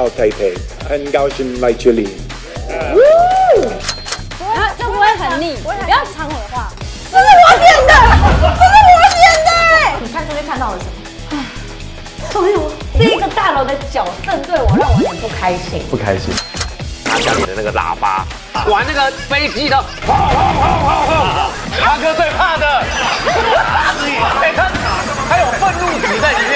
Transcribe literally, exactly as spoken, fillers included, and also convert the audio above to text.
到台北，很高兴来这里。 啊，这不会很腻，不要抢我的话。 这是我点的，这是我点的。 你看这边看到了什么？所以我这个大楼的脚正对我，让我很不开心。 不开心。 他家里的那个喇叭，玩那个飞机的，轰轰轰轰轰！阿哥最怕的，哎，他他有愤怒值在里